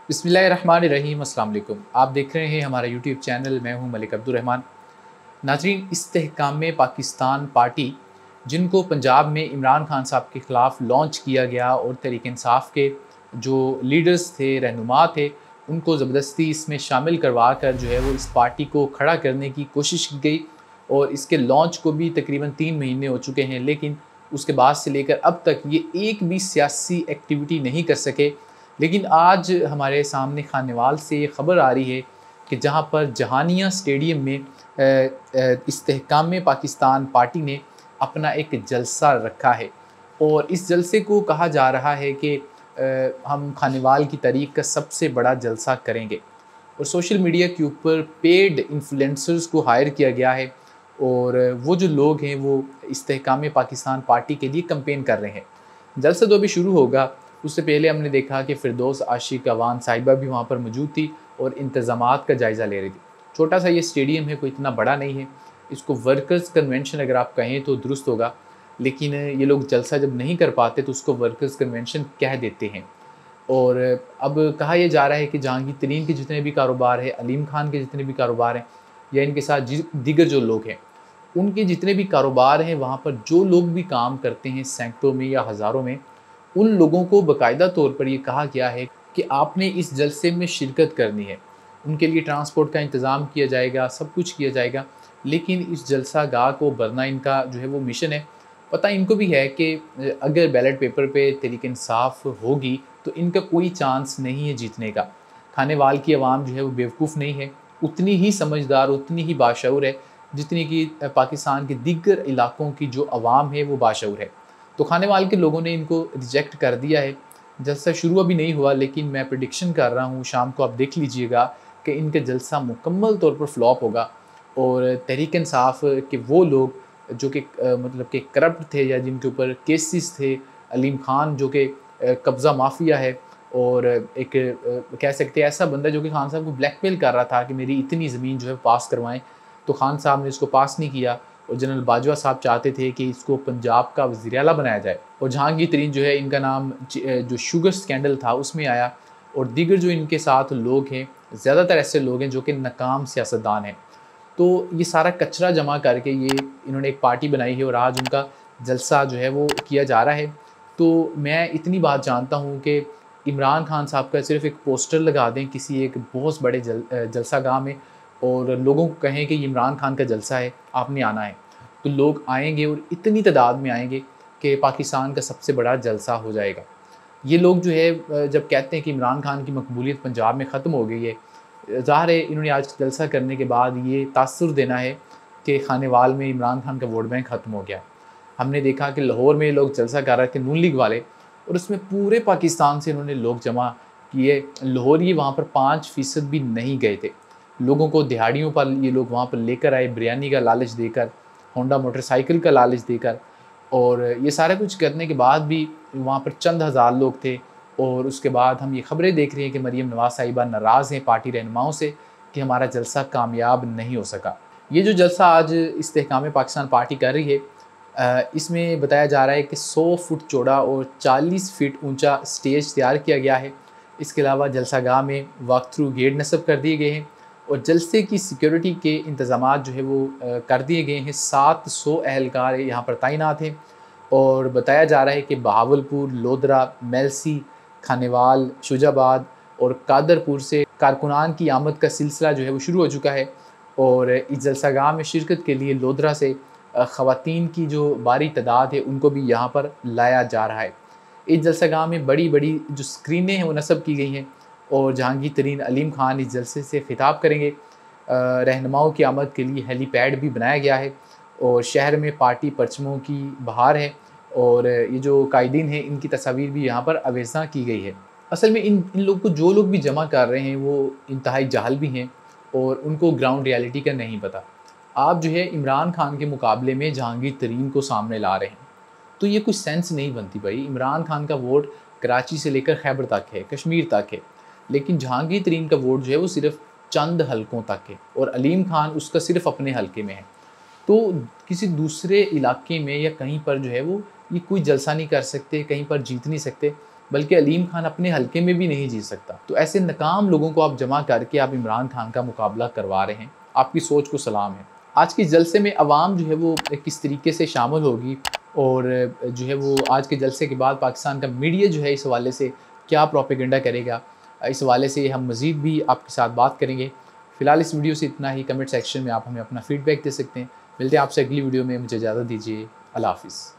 बिस्मिल्लाहिर्रहमानिर्रहीम, अस्सलाम वालेकुम। आप देख रहे हैं हमारा यूट्यूब चैनल। मैं हूं मलिक अब्दुर्रहमान। नाज़रीन, इस्तेहकाम पाकिस्तान पार्टी, जिनको पंजाब में इमरान खान साहब के ख़िलाफ़ लॉन्च किया गया और तहरीक इंसाफ के जो लीडर्स थे, रहनुमा थे, उनको ज़बरदस्ती इसमें शामिल करवा कर जो है वो इस पार्टी को खड़ा करने की कोशिश की गई। और इसके लॉन्च को भी तकरीबन 3 महीने हो चुके हैं, लेकिन उसके बाद से लेकर अब तक ये एक भी सियासी एक्टिविटी नहीं कर सके। लेकिन आज हमारे सामने खानेवाल से ये ख़बर आ रही है कि जहाँ पर जहानिया स्टेडियम में इस्तेहकाम पाकिस्तान पार्टी ने अपना एक जलसा रखा है। और इस जलसे को कहा जा रहा है कि हम खानेवाल की तारीख़ का सबसे बड़ा जलसा करेंगे। और सोशल मीडिया के ऊपर पेड इन्फ्लुएंसर्स को हायर किया गया है और वो जो लोग हैं वो इस्तेहकाम पाकिस्तान पार्टी के लिए कैंपेन कर रहे हैं। जलसा तो अभी शुरू होगा, उससे पहले हमने देखा कि फ़िरदौस आशिक़ अवान साहिबा भी वहाँ पर मौजूद थी और इंतज़ामात का जायज़ा ले रही थी। छोटा सा ये स्टेडियम है, कोई इतना बड़ा नहीं है। इसको वर्कर्स कन्वेंशन अगर आप कहें तो दुरुस्त होगा, लेकिन ये लोग जलसा जब नहीं कर पाते तो उसको वर्कर्स कन्वेंशन कह देते हैं। और अब कहा यह जा रहा है कि जहांगीर तरीन के जितने भी कारोबार हैं, अलीम खान के जितने भी कारोबार हैं, या इनके साथ दीगर जो लोग हैं, उनके जितने भी कारोबार हैं, वहाँ पर जो लोग भी काम करते हैं सैकड़ों में या हज़ारों में, उन लोगों को बाकायदा तौर पर ये कहा गया है कि आपने इस जलसे में शिरकत करनी है। उनके लिए ट्रांसपोर्ट का इंतज़ाम किया जाएगा, सब कुछ किया जाएगा, लेकिन इस जलसा गाह को भरना इनका जो है वो मिशन है। पता इनको भी है कि अगर बैलेट पेपर पे तहरीक इंसाफ होगी तो इनका कोई चांस नहीं है जीतने का। खानेवाल की आवाम जो है वो बेवकूफ़ नहीं है, उतनी ही समझदार, उतनी ही बाशऊर है जितनी कि पाकिस्तान के दीगर इलाकों की जो आवाम है वो बाशऊर है। तो खानेवाल के लोगों ने इनको रिजेक्ट कर दिया है। जलसा शुरू अभी नहीं हुआ, लेकिन मैं प्रेडिक्शन कर रहा हूँ, शाम को आप देख लीजिएगा कि इनका जलसा मुकम्मल तौर पर फ्लॉप होगा। और तहरीक इंसाफ के वो लोग जो कि मतलब कि करप्ट थे या जिनके ऊपर केसेस थे, अलीम खान जो कि कब्ज़ा माफिया है, और एक कह सकते हैं ऐसा बंदा जो कि खान साहब को ब्लैकमेल कर रहा था कि मेरी इतनी ज़मीन जो है पास करवाएं, तो खान साहब ने इसको पास नहीं किया। और जनरल बाजवा साहब चाहते थे कि इसको पंजाब का वज़ीर आला बनाया जाए, और जहांगीर तरीन जो है इनका नाम जो शुगर स्कैंडल था उसमें आया। और दीगर जो इनके साथ लोग हैं, ज़्यादातर ऐसे लोग हैं जो कि नाकाम सियासतदान हैं। तो ये सारा कचरा जमा करके ये इन्होंने एक पार्टी बनाई है और आज उनका जलसा जो है वो किया जा रहा है। तो मैं इतनी बात जानता हूँ कि इमरान खान साहब का सिर्फ़ एक पोस्टर लगा दें किसी एक बहुत बड़े जलसागाह में और लोगों को कहें कि ये इमरान खान का जलसा है, आपने आना है। तो लोग आएँगे और इतनी तादाद में आएँगे कि पाकिस्तान का सबसे बड़ा जलसा हो जाएगा। ये लोग जो है जब कहते हैं कि इमरान खान की मकबूलियत पंजाब में ख़त्म हो गई है, ज़ाहिर है इन्होंने आज जलसा करने के बाद ये तासुर देना है कि खानेवाल में इमरान खान का वोट बैंक ख़त्म हो गया। हमने देखा कि लाहौर में लोग जलसा कर रहे थे नून लीग वाले, और उसमें पूरे पाकिस्तान से इन्होंने लोग जमा किए। लाहौरी वहाँ पर 5% भी नहीं गए थे। लोगों को दिहाड़ियों पर ये लोग वहाँ पर लेकर आए, बिरयानी का लालच देकर, होंडा मोटरसाइकिल का लालच देकर। और ये सारा कुछ करने के बाद भी वहाँ पर चंद हज़ार लोग थे। और उसके बाद हम ये ख़बरें देख रहे हैं कि मरीम नवाज़ साहिबा नाराज़ हैं पार्टी रहनुमाओं से कि हमारा जलसा कामयाब नहीं हो सका। ये जो जलसा आज इस्तेहकाम पाकिस्तान पार्टी कर रही है, इसमें बताया जा रहा है कि 100 फुट चौड़ा और 40 फीट ऊंचा स्टेज तैयार किया गया है। इसके अलावा जलसागाह में वॉक थ्रू गेट नस्ब कर दिए गए हैं और जलसे की सिक्योरिटी के इंतज़ामात जो है वो कर दिए गए हैं। 700 एहलकार यहाँ पर तैनात हैं। और बताया जा रहा है कि बहावलपुर, लोधरा, मेलसी, खानेवाल, शुजाबाद और कादरपुर से कारकुनान की आमद का सिलसिला जो है वो शुरू हो चुका है। और इस जलसागाह में शिरकत के लिए लोधरा से ख़वातीन की जो भारी तादाद है उनको भी यहाँ पर लाया जा रहा है। इस जलसागाह में बड़ी बड़ी जो स्क्रीनें हैं वो नस्ब की गई हैं और जहांगीर तरीन, अलीम खान इस जलसे से खिताब करेंगे। रहनुमाओं की आमद के लिए हेलीपैड भी बनाया गया है और शहर में पार्टी परचमों की बहार है। और ये जो कायदीन हैं इनकी तस्वीर भी यहाँ पर अवेज़ा की गई है। असल में इन लोग को जो लोग भी जमा कर रहे हैं वो इंतहाई जाहल भी हैं और उनको ग्राउंड रियलिटी का नहीं पता। आप जो है इमरान खान के मुकाबले में जहांगीर तरीन को सामने ला रहे हैं, तो ये कुछ सेंस नहीं बनती भाई। इमरान खान का वोट कराची से लेकर खैबर तक है, कश्मीर तक है, लेकिन जहांगीर तरीन का वोट जो है वो सिर्फ चंद हलकों तक है और अलीम खान उसका सिर्फ अपने हलके में है। तो किसी दूसरे इलाके में या कहीं पर जो है वो ये कोई जलसा नहीं कर सकते, कहीं पर जीत नहीं सकते। बल्कि अलीम खान अपने हलके में भी नहीं जीत सकता। तो ऐसे नाकाम लोगों को आप जमा करके आप इमरान खान का मुकाबला करवा रहे हैं, आपकी सोच को सलाम है। आज के जलसे में अवाम जो है वो किस तरीके से शामिल होगी और जो है वो आज के जलसे के बाद पाकिस्तान का मीडिया जो है इस हवाले से क्या प्रोपेगेंडा करेगा, इस हवाले से हम मज़ीद भी आपके साथ बात करेंगे। फ़िलहाल इस वीडियो से इतना ही। कमेंट सेक्शन में आप हमें अपना फ़ीडबैक दे सकते हैं। मिलते हैं आपसे अगली वीडियो में। मुझे इजाज़त दीजिए। अल्लाह हाफ़िज़।